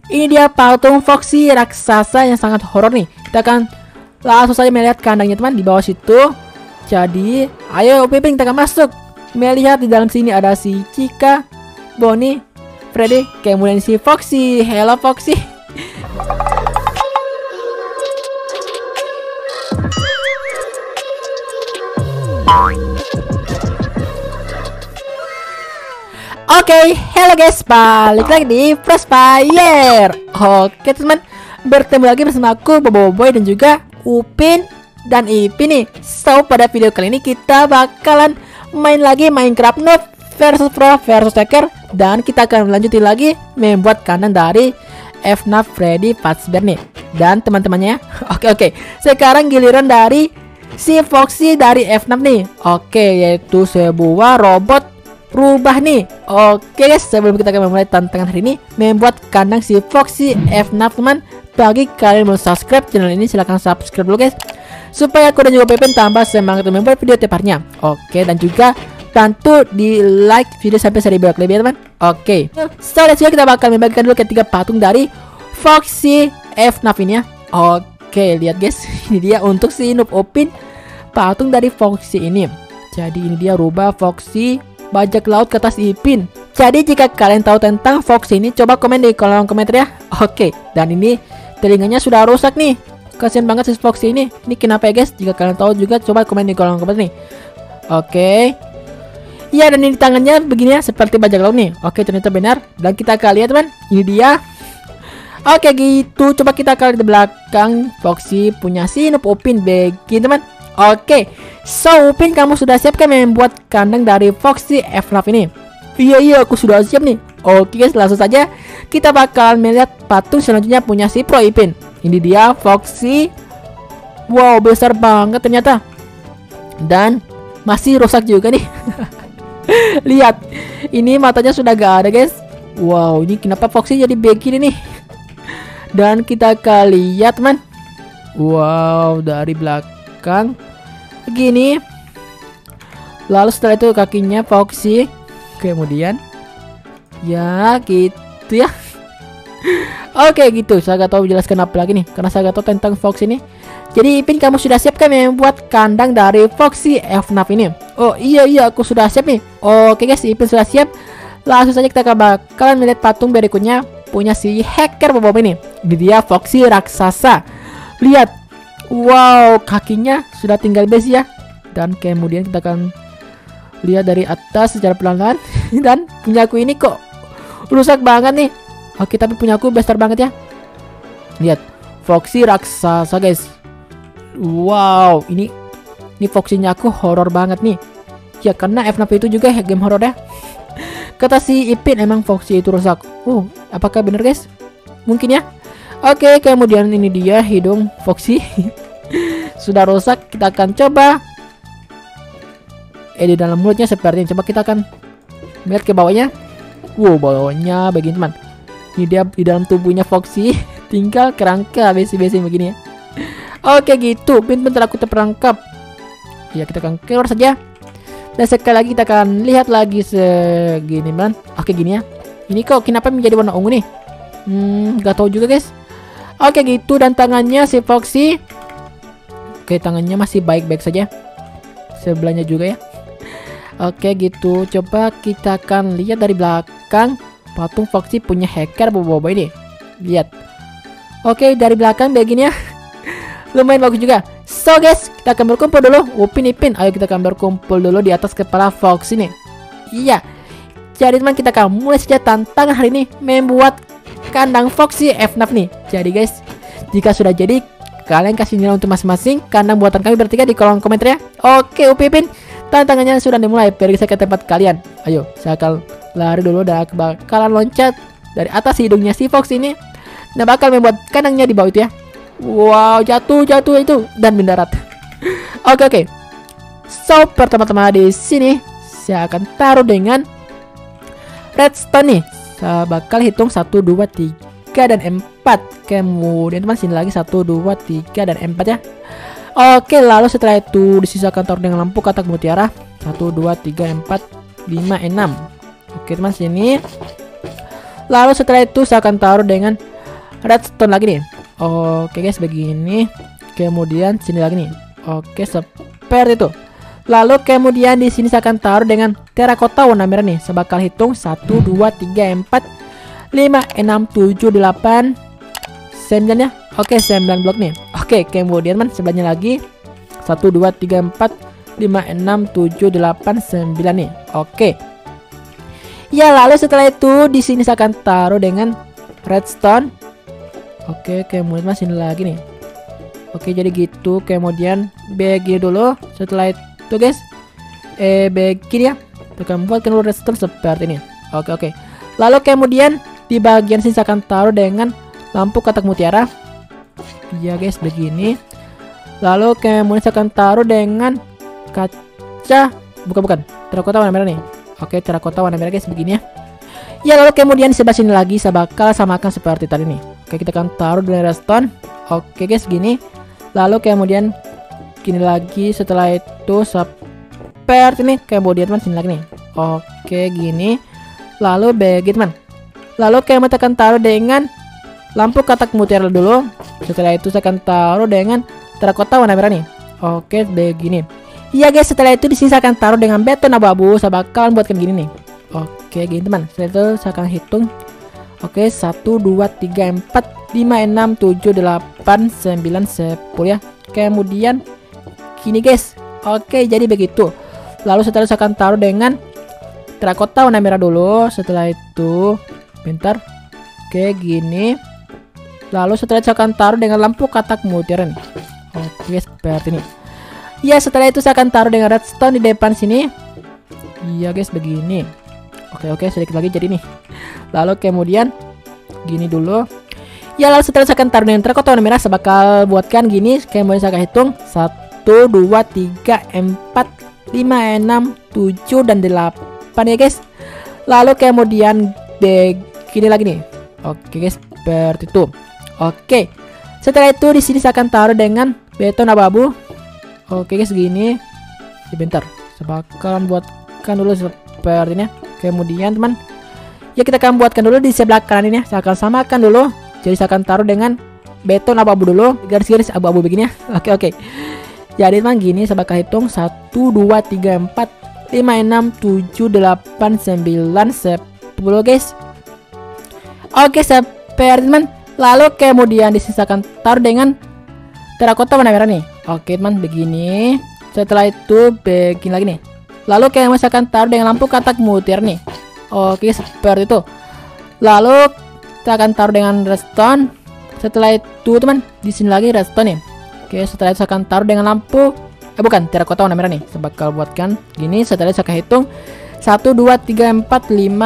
Ini dia patung Foxy raksasa yang sangat horor nih. Kita akan langsung saja melihat kandangnya teman di bawah situ. Jadi ayo Upin kita akan masuk. Melihat di dalam sini ada si Chica, Bonnie, Freddy, kemudian si Foxy. Hello Foxy. Oke, hello guys, balik lagi di Frostfire. Oke teman, bertemu lagi bersama aku Boboiboy dan juga Upin dan Ipin nih. So pada video kali ini kita bakalan main lagi Minecraft Noob versus Pro versus Hacker. Dan kita akan melanjutin lagi membuat kandang dari FNAF Freddy Fazbear nih dan teman-temannya. Oke, sekarang giliran dari si Foxy dari FNAF nih. Oke, yaitu sebuah robot rubah nih. Oke guys, sebelum kita akan memulai tantangan hari ini membuat kandang si Foxy FNAF teman, bagi kalian yang belum subscribe channel ini silahkan subscribe dulu guys, supaya aku dan juga Pepin tambah semangat membuat video tiap harinya. Oke, dan juga bantu di like video sampai 1000 like lebih ya teman. Oke, so let's go, kita bakal membagikan dulu ketiga patung dari Foxy FNAF ini ya. Oke, lihat guys, ini dia untuk si Noob Upin patung dari Foxy ini. Jadi ini dia rubah Foxy bajak laut ke atas Ipin. Jadi jika kalian tahu tentang Foxy ini, coba komen di kolom komentar ya. Oke, dan ini telinganya sudah rusak nih. Kasian banget si Foxy ini. Ini kenapa ya guys? Jika kalian tahu juga coba komen di kolom komentar nih. Oke. Ya, dan ini tangannya begini ya, seperti bajak laut nih. Oke, ternyata benar. Dan kita akan lihat teman, ini dia. Oke gitu, coba kita akan lihat di belakang Foxy punya si Noob Upin begini teman. Oke, so Upin, kamu sudah siap kan membuat kandang dari Foxy FNAF ini? Iya, aku sudah siap nih. Oke guys, langsung saja kita bakal melihat patung selanjutnya punya si Pro Ipin. Ini dia Foxy. Wow, besar banget ternyata. Dan masih rusak juga nih. Lihat, ini matanya sudah gak ada guys. Wow, ini kenapa Foxy jadi begini nih? Dan kita akan lihat teman. Wow, dari belakang begini. Lalu setelah itu kakinya Foxy, kemudian ya gitu ya. Oke gitu, saya gak tahu jelaskan apa lagi nih, karena saya gak tahu tentang Foxy ini. Jadi Ipin, kamu sudah siap kan membuat kandang dari Foxy FNAF ini? Oh iya, aku sudah siap nih. Oke guys, Ipin sudah siap. Langsung saja kita bakalan melihat patung berikutnya punya si hacker Bobo ini. Ini dia Foxy raksasa. Lihat, wow, kakinya sudah tinggal besi ya. Dan kemudian kita akan lihat dari atas secara pelan-pelan. Dan punyaku ini kok rusak banget nih. Oke, tapi punyaku besar banget ya. Lihat, Foxy raksasa guys. Wow, ini Foxy-nya aku horor banget nih. Ya karena FNAF itu juga game horor ya. Kata si Ipin emang Foxy itu rusak. Apakah benar guys? Mungkin ya. Oke, kemudian ini dia hidung Foxy. Sudah rusak. Kita akan coba di dalam mulutnya seperti ini. Coba kita akan lihat ke bawahnya. Wow, bawahnya begini teman. Ini dia di dalam tubuhnya Foxy. Tinggal kerangka besi-besi begini ya. Oke gitu, bentar aku terperangkap. Ya, kita akan keluar saja. Dan sekali lagi kita akan lihat lagi segini man. Oke gini ya. Ini kok kenapa menjadi warna ungu nih? Gak tahu juga guys. Oke gitu, dan tangannya si Foxy. Oke, tangannya masih baik-baik saja. Sebelahnya juga ya. Oke gitu, coba kita akan lihat dari belakang patung Foxy punya hacker Bobo ini. Lihat. Oke, dari belakang begini ya. Lumayan bagus juga. So guys, kita akan berkumpul dulu. Upin Ipin, ayo kita akan berkumpul dulu di atas kepala Foxy nih. Iya. Jadi teman, kita akan mulai saja tantangan hari ini membuat kandang Foxy FNAF nih. Jadi guys, jika sudah jadi, kalian kasih nilai untuk masing-masing kandang buatan kami bertiga di kolom komentar ya. Oke Upin Ipin, tantangannya sudah dimulai. Pergi saya ke tempat kalian. Ayo, saya akan lari dulu dan bakalan loncat dari atas hidungnya si Foxy ini. Nah, bakal membuat kandangnya di bawah itu ya. Wow, jatuh itu dan mendarat. Oke. So, pertama-tama di sini saya akan taruh dengan redstone nih. Saya bakal hitung 1 2 3 dan 4. Kemudian teman, sini lagi 1 2 3 dan 4 ya. Oke, lalu setelah itu disisakan taruh dengan lampu katak mutiara. 1 2 3 4 5 6. Oke, teman, sini. Lalu setelah itu saya akan taruh dengan redstone lagi nih. Oke guys, begini. Kemudian sini lagi nih. Oke, seperti itu. Lalu kemudian di sini saya akan taruh dengan terakota warna merah nih. Saya bakal hitung 1 2 3 4 5 6 7 8 9 ya. Oke, 9 blok nih. Oke, kemudian sebelahnya lagi 1 2 3 4 5 6 7 8 9 nih. Oke. Ya, lalu setelah itu di sini saya akan taruh dengan redstone. Oke, kemudian sini lagi nih. Oke, jadi gitu. Kemudian begini dulu. Setelah itu guys, begini ya. Kita buatkan dulu redstone seperti ini. Oke. Lalu kemudian di bagian sini saya akan taruh dengan lampu kotak mutiara. Ya guys, begini. Lalu kemudian saya akan taruh dengan kaca. Bukan. Terakota warna merah nih. Oke, terakota warna merah guys, begini ya. Ya, lalu kemudian di sebelah sini lagi saya bakal samakan seperti tadi nih. Oke, kita akan taruh dengan redstone. Oke guys, gini. Lalu kemudian gini lagi. Setelah itu seperti ini. Kemudian sini lagi nih. Oke, gini. Lalu begitu Lalu kemudian kita akan taruh dengan lampu kotak mutiara dulu. Setelah itu saya akan taruh dengan terakota warna merah nih. Oke, begini. Iya guys, setelah itu di sini saya akan taruh dengan beton abu-abu. Saya bakalan buatkan gini nih. Oke, gini teman. Setelah itu saya akan hitung. Oke, 1 2 3 4 5 6 7 8 9 10 ya. Kemudian gini guys. Oke, jadi begitu. Lalu setelah itu saya akan taruh dengan terakota warna merah dulu. Setelah itu bentar. Oke, gini. Lalu setelah itu saya akan taruh dengan lampu kotak mutiara nih. Oke, seperti ini. Ya, setelah itu saya akan taruh dengan redstone di depan sini. Iya guys, begini. Oke, sedikit lagi jadi nih. Lalu kemudian gini dulu. Ya, lalu setelah saya akan taruh dengan terakota warna merah, saya bakal buatkan gini. Kemudian saya akan hitung 1 2 3 4 5 6 7 dan 8 ya guys. Lalu kemudian begini lagi nih. Oke guys, seperti itu. Oke. Setelah itu di sini saya akan taruh dengan beton abu-abu. Oke guys, gini. Sebentar. Saya bakalan buatkan dulu seperti ini. Kemudian teman, ya kita akan buatkan dulu di sebelah kanan ini ya. Saya akan samakan dulu. Jadi saya akan taruh dengan beton abu-abu dulu. Garis-garis abu-abu begini ya. Oke. Jadi teman, gini saya bakal hitung 1 2 3 4 5 6 7 8 9 10 guys. Oke, seperti teman. Lalu kemudian di sini saya akan taruh dengan terakota warna merah nih. Oke teman, begini. Setelah itu begini lagi nih. Lalu kemudian saya akan taruh dengan lampu kotak mutiara nih. Oke, seperti itu. Lalu kita akan taruh dengan redstone. Setelah itu teman, di sini lagi redstone nih. Oke, setelah itu saya akan taruh dengan lampu terakota warna merah nih. Saya bakal buatkan gini. Setelah itu saya akan hitung 1 2 3 4 5 6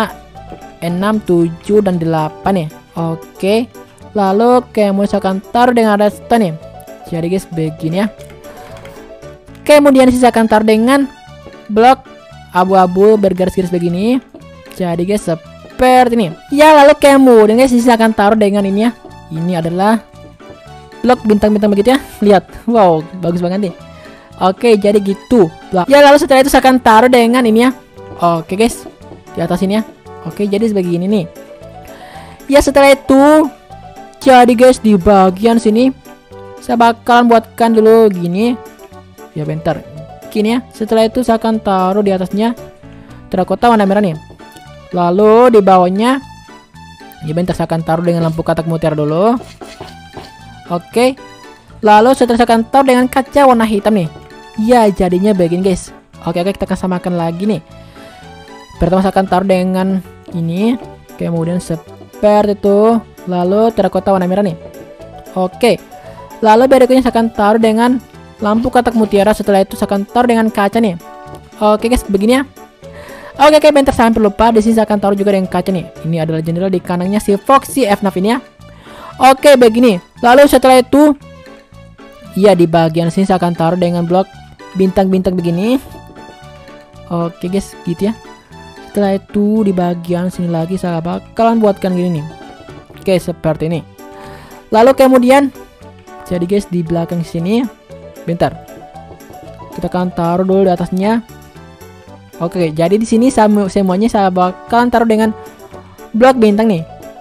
7 dan 8 nih. Oke. Lalu kemudian saya akan taruh dengan redstone nih. Jadi guys, begini ya. Kemudian saya akan taruh dengan blok abu-abu bergaris-garis begini. Jadi guys, seperti ini. Ya, lalu kemudian guys, saya akan taruh dengan ini ya. Ini adalah blok bintang-bintang begitu ya. Lihat. Wow, bagus banget nih. Oke, jadi gitu. Ya, lalu setelah itu saya akan taruh dengan ini ya. Oke guys, di atas ini ya. Oke, jadi sebegini nih. Ya, setelah itu jadi guys, di bagian sini saya bakalan buatkan dulu gini. Ya, bentar. Gini ya. Setelah itu saya akan taruh di atasnya terakota warna merah nih. Lalu di bawahnya, ya bentar, saya akan taruh dengan lampu kotak mutiara dulu. Oke. Lalu setelah saya akan taruh dengan kaca warna hitam nih. Ya, jadinya begini guys. Oke, kita akan samakan lagi nih. Pertama saya akan taruh dengan ini. Kemudian seperti itu. Lalu terakota warna merah nih. Oke. Lalu berikutnya saya akan taruh dengan lampu kotak mutiara. Setelah itu saya akan taruh dengan kaca nih. Oke guys, begini ya. Oke, bentar, saya hampir lupa. Di sini saya akan taruh juga dengan kaca nih. Ini adalah jenderal di kanannya si Foxy FNAF ini ya. Oke, begini. Lalu setelah itu, ya di bagian sini saya akan taruh dengan blok bintang-bintang begini. Oke guys, gitu ya. Setelah itu di bagian sini lagi saya bakalan buatkan gini nih. Oke, seperti ini. Lalu kemudian, jadi guys, di belakang sini, bentar, kita akan taruh dulu di atasnya. Oke, jadi di sini semuanya saya bakalan taruh dengan blok bintang nih.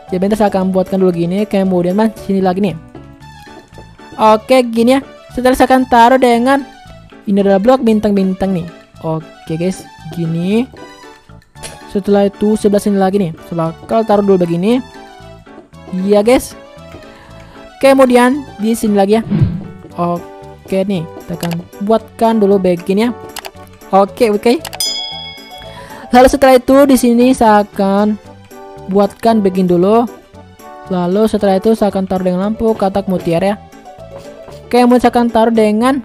Ya bentar saya akan buatkan dulu gini. Kemudian teman sini lagi nih. Oke gini ya. Setelah saya akan taruh dengan ini adalah blok bintang-bintang nih. Oke guys, gini. Setelah itu sebelah sini lagi nih. Saya bakal taruh dulu begini. Iya guys. Kemudian di sini lagi ya. Oke nih, kita akan buatkan dulu begini ya. Oke. Lalu setelah itu di sini saya akan buatkan begini dulu. Lalu setelah itu saya akan taruh dengan lampu katak mutiara ya. Kemudian saya akan taruh dengan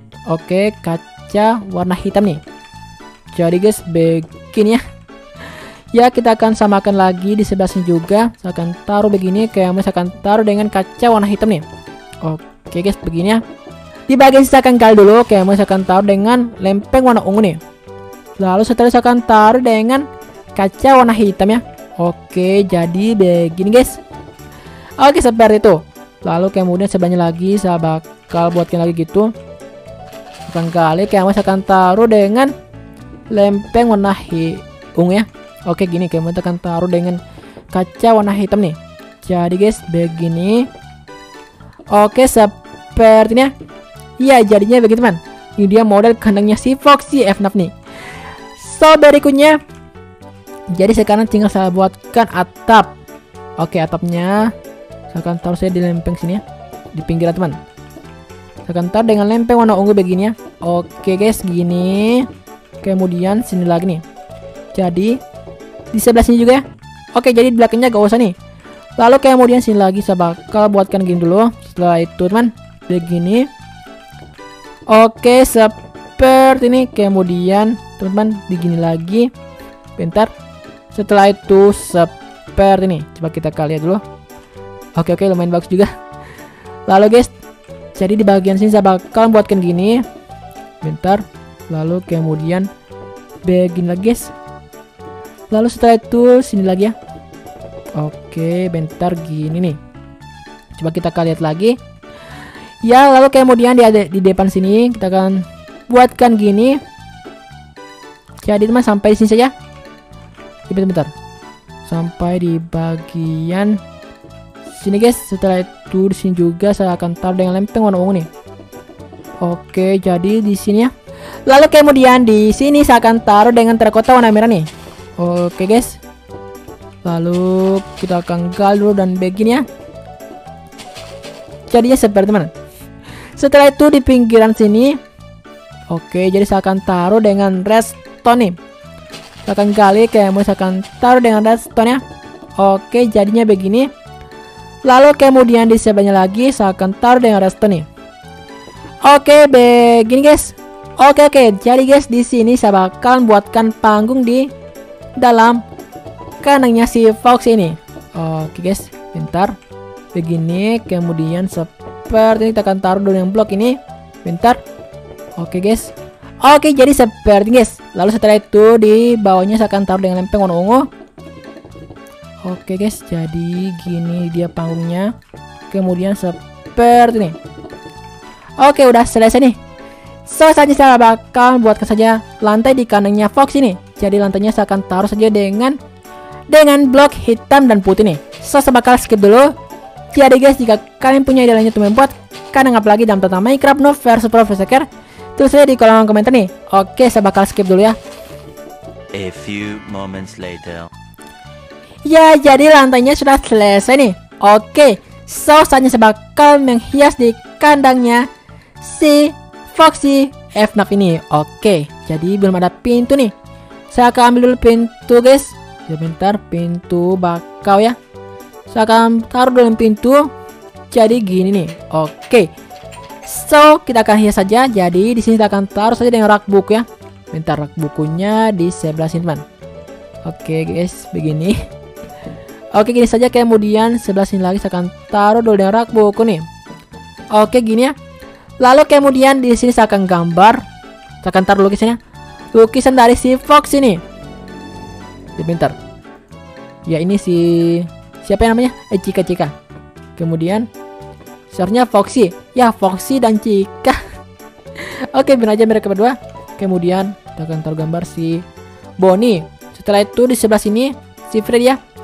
kaca warna hitam nih. Jadi guys begini ya. Ya kita akan samakan lagi di sebelah sini juga. Saya akan taruh begini. Kemudian saya akan taruh dengan kaca warna hitam nih. Oke guys begini ya. Di bagian sisa akan gali dulu. Kemudian saya akan taruh dengan lempeng warna ungu nih. Lalu setelah saya akan taruh dengan kaca warna hitam ya. Oke jadi begini guys. Oke seperti itu. Lalu kemudian sebelahnya lagi saya bakal buatkan lagi gitu. Akan kali kemudian saya akan taruh dengan lempeng warna ungu ya. Oke gini kemudian saya akan taruh dengan kaca warna hitam nih. Jadi guys begini. Oke seperti ini ya. Iya jadinya begitu teman. Ini dia model kandangnya si Foxy FNAF nih. So berikutnya, jadi sekarang tinggal saya buatkan atap. Oke atapnya saya akan taruh saya di lempeng sini ya, di pinggiran teman. Saya akan taruh dengan lempeng warna ungu begini ya. Oke guys gini. Kemudian sini lagi nih. Jadi di sebelah sini juga ya. Oke jadi di belakangnya gak usah nih. Lalu kemudian sini lagi saya bakal buatkan gini dulu. Setelah itu teman begini. Oke seperti ini. Kemudian teman-teman begini lagi. Bentar. Setelah itu seperti ini. Coba kita lihat dulu. Oke lumayan bagus juga. Lalu guys, jadi di bagian sini saya bakal buatkan gini. Bentar. Lalu kemudian begini lagi guys. Lalu setelah itu sini lagi ya. Oke bentar gini nih. Coba kita lihat lagi. Ya lalu kemudian di depan sini kita akan buatkan gini. Jadi teman sampai di sini saja. Bentar. Sampai di bagian sini guys. Setelah itu di sini juga saya akan taruh dengan lempeng warna ungu nih. Oke, jadi di sini ya. Lalu kemudian di sini saya akan taruh dengan terakota warna merah nih. Oke guys. Lalu kita akan gali dulu dan begini ya. Jadinya seperti teman. Setelah itu di pinggiran sini. Oke, jadi saya akan taruh dengan redstone nih. Saya akan gali, kemudian saya akan taruh dengan redstone ya. Oke, jadinya begini. Lalu kemudian di sebelahnya lagi saya akan taruh dengan redstone nih. Oke, begini guys. Oke, jadi guys di sini saya bakal buatkan panggung di dalam kandangnya si Fox ini. Oke guys, bentar. Begini, kemudian seperti ini kita akan taruh dulu yang blok ini. Bentar. Oke guys. Oke, jadi seperti ini guys. Lalu setelah itu di bawahnya saya akan taruh dengan lempeng warna ungu. Oke guys, jadi gini dia panggungnya. Kemudian seperti ini. Oke, udah selesai nih. So, saja saya bakal buatkan saja lantai di kandangnya Fox ini. Jadi lantainya saya akan taruh saja dengan blok hitam dan putih nih. So, saya bakal skip dulu. Jadi guys, jika kalian punya ide lainnya untuk membuat kandang apalagi dalam tentang Minecraft Noob versus Professor Care, tulis saja di kolom komentar nih. Oke, saya bakal skip dulu ya. A few moments later. Ya, jadi lantainya sudah selesai nih. Oke, so saatnya saya bakal menghias di kandangnya si Foxy FNAF ini. Oke, jadi belum ada pintu nih. Saya akan ambil dulu pintu guys. Ya bentar, pintu bakau ya. Saya akan taruh dalam pintu. Jadi gini nih. Oke. So, kita akan hias saja. Jadi di sini kita akan taruh saja dengan rak buku ya. Bentar, rak bukunya di sebelah sini, teman. Oke, guys, begini. Oke, gini saja. Kemudian sebelah sini lagi saya akan taruh dulu dengan rak buku nih. Oke, gini ya. Lalu kemudian di sini saya akan gambar. Saya akan taruh lukisannya. Lukisan dari si Fox ini. Ya, bentar. Ya, ini si siapa yang namanya? Cika. Kemudian seharusnya Foxy. Ya, Foxy dan Cika. Oke, benar aja mereka berdua. Kemudian kita akan taruh gambar si Bonnie. Setelah itu di sebelah sini si Fred ya.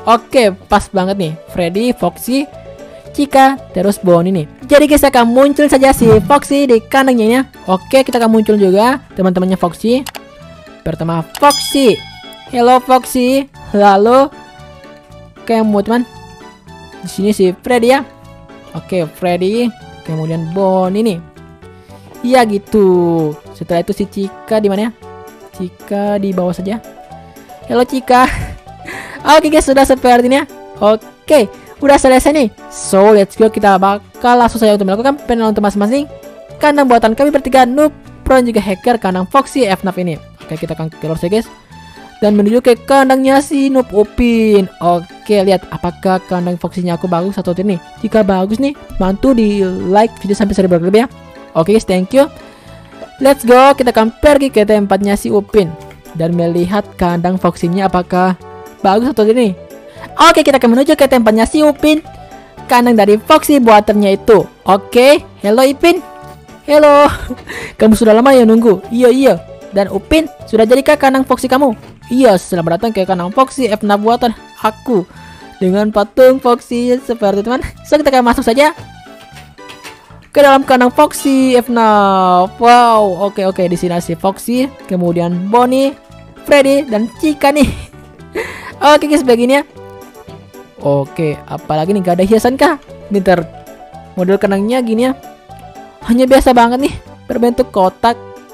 Oke, pas banget nih. Freddy, Foxy, Chica, terus Bonnie nih. Jadi guys, akan muncul saja si Foxy di kandangnya ya. Oke, kita akan muncul juga teman-temannya Foxy. Pertama Foxy. Hello Foxy. Lalu kamu teman. Di sini si Freddy ya. Oke, Freddy. Kemudian Bonnie nih. Iya gitu. Setelah itu si Chica di mana ya? Chica di bawah saja. Halo Chica. Oke guys, sudah seperti ini ya. Oke, udah selesai nih. So let's go, kita bakal langsung saja untuk melakukan penilaian untuk masing-masing kandang buatan kami bertiga, noob, pro, dan juga hacker kandang Foxy FNAF ini. Oke, kita akan keluar saja guys, dan menuju ke kandangnya si noob Upin. Oke, lihat apakah kandang Foxy-nya aku bagus atau tidak nih. Jika bagus nih, bantu di like video sampai 1000 lebih ya. Oke guys, thank you. Let's go, kita akan pergi ke tempatnya si Upin dan melihat kandang Foxy-nya apakah bagus atau tidak nih. Oke, kita akan menuju ke tempatnya si Upin, kandang dari Foxy buatannya itu. Oke, hello Upin. Hello. Kamu sudah lama ya nunggu? Iya. Dan Upin, sudah jadikah kandang Foxy kamu? Iya, selamat datang ke kandang Foxy FNAF buatan aku dengan patung Foxy seperti teman. So, kita akan masuk saja ke dalam kandang Foxy FNAF. Wow, oke. Di sini si Foxy, kemudian Bonnie, Freddy, dan Chica nih. Oke guys, begini ya. Oke, apalagi nih, gak ada hiasan kah? Bentar, model kandangnya gini ya. Hanya biasa banget nih, berbentuk kotak.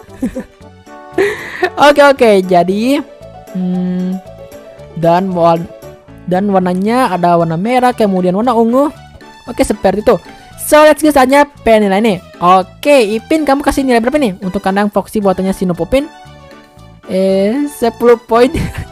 Oke, jadi dan warnanya ada warna merah, kemudian warna ungu. Oke, seperti itu. So let's go saja penilaian nih. Oke, Ipin, kamu kasih nilai berapa nih untuk kandang Foxy buatannya si noob Upin? 10 poin.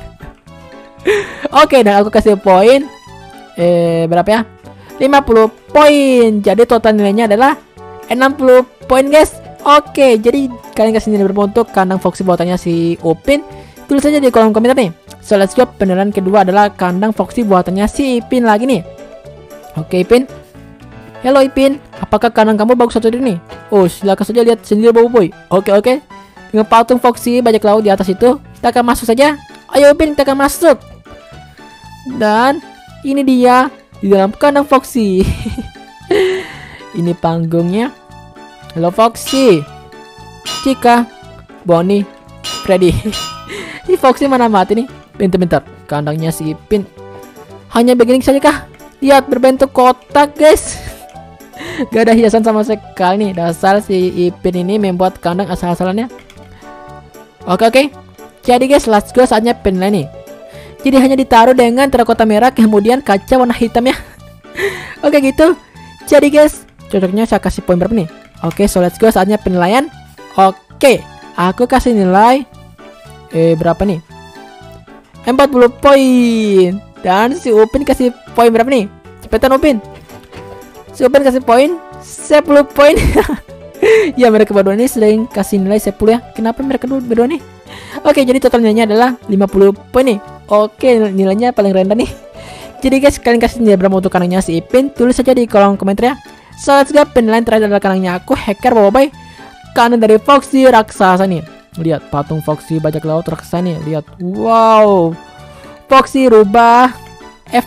Oke, dan aku kasih poin berapa ya? 50 poin. Jadi total nilainya adalah 60 poin guys. Oke, jadi kalian kasih nilai berapa untuk kandang Foxy buatannya si Upin? Tulis saja di kolom komentar nih. So let's go, penilaian kedua adalah kandang Foxy buatannya si Ipin lagi nih. Oke Ipin. Halo Ipin, apakah kandang kamu bagus atau tidak nih? Oh, silakan saja lihat sendiri boy. Oke. Dengan patung Foxy bajak laut di atas itu, kita akan masuk saja. Ayo Ipin, kita akan masuk. Dan ini dia di dalam kandang Foxy. Ini panggungnya. Halo Foxy, Chica, Bonnie, Freddy. Ini Foxy mana mati nih? Bentar. Kandangnya si Ipin hanya begini saja kah? Lihat, berbentuk kotak guys. Gak ada hiasan sama sekali nih. Dasar si Ipin ini membuat kandang asal-asalannya. Oke. Jadi guys, let's go, saatnya penilaian nih. Jadi hanya ditaruh dengan terakota merah, kemudian kaca warna hitam ya. Oke gitu. Jadi guys, cocoknya saya kasih poin berapa nih? Oke, so let's go, saatnya penilaian. Oke, aku kasih nilai berapa nih? 40 poin. Dan si Upin kasih poin berapa nih? Cepetan Upin. Si Upin kasih poin 10 poin. Ya, mereka berdua ini sering kasih nilai 10 ya. Kenapa mereka berdua nih? Oke, jadi total nilainya adalah 50 poin nih. Oke, nilainya paling rendah nih. Jadi guys, kalian kasih nilai berapa untuk kandangnya si Ipin? Tulis saja di kolom komentar ya. So let's go, penilaian terakhir adalah kandangnya aku, hacker boy. Kandang dari Foxy raksasa nih. Lihat patung Foxy bajak laut raksasa nih. Lihat, wow. Foxy rubah F.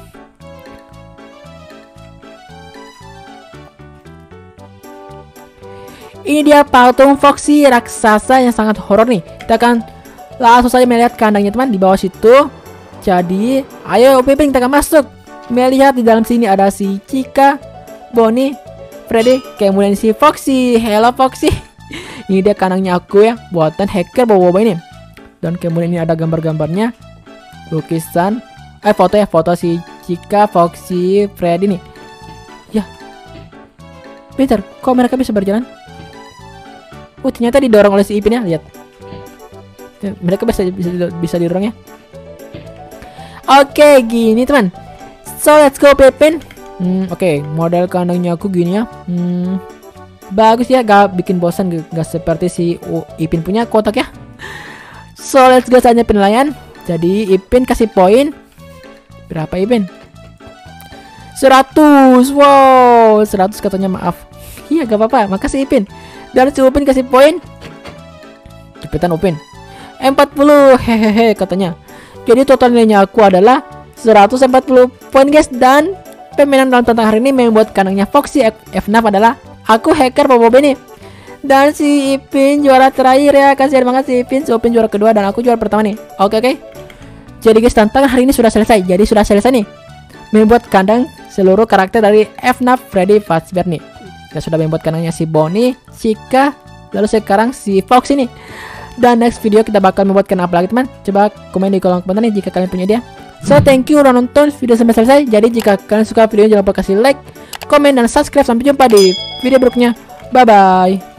Ini dia patung Foxy raksasa yang sangat horor nih. Kita akan langsung saja melihat kandangnya teman di bawah situ. Jadi, ayo Upin, kita akan masuk. Melihat di dalam sini ada si Chica, Bonnie, Freddy, kemudian si Foxy. Hello Foxy. Ini dia kandangnya aku ya, buatan hacker bawa ini. Dan kemudian ini ada gambar-gambarnya, lukisan, foto si Chica, Foxy, Freddy nih. Ya, bentar, kok mereka bisa berjalan? Oh, ternyata didorong oleh si Ipin ya, lihat. Mereka bisa didorong ya. Oke, gini teman. So let's go Pepin. Oke, model kandangnya aku gini ya. Bagus ya, gak bikin bosan, gak seperti si Ipin punya kotak ya. So let's go saja penilaian. Jadi Ipin kasih poin berapa Ipin? 100. Wow, 100 katanya, maaf. Iya, gak apa-apa, makasih Ipin. Dan si Upin kasih poin, cepetan Upin, 40. Hehehe katanya. Jadi total nilainya aku adalah 140 poin guys. Dan permainan dalam tantangan hari ini membuat kandangnya Foxy FNAF adalah aku hacker Bobo ini. Dan si Ipin juara terakhir ya. Kasihan banget si Ipin. Si Ipin juara kedua dan aku juara pertama nih. Oke. Jadi guys, tantangan hari ini sudah selesai. Jadi sudah selesai nih, membuat kandang seluruh karakter dari FNAF Freddy Fazbear nih. Kita sudah membuat kandangnya si Bonnie, Chica, lalu sekarang si Fox ini. Dan next video kita bakal membuat kandang apa lagi teman? Coba komen di kolom komentar nih jika kalian punya dia. So thank you udah nonton video sampai selesai. Jadi jika kalian suka video jangan lupa kasih like, komen, dan subscribe. Sampai jumpa di video berikutnya. Bye bye.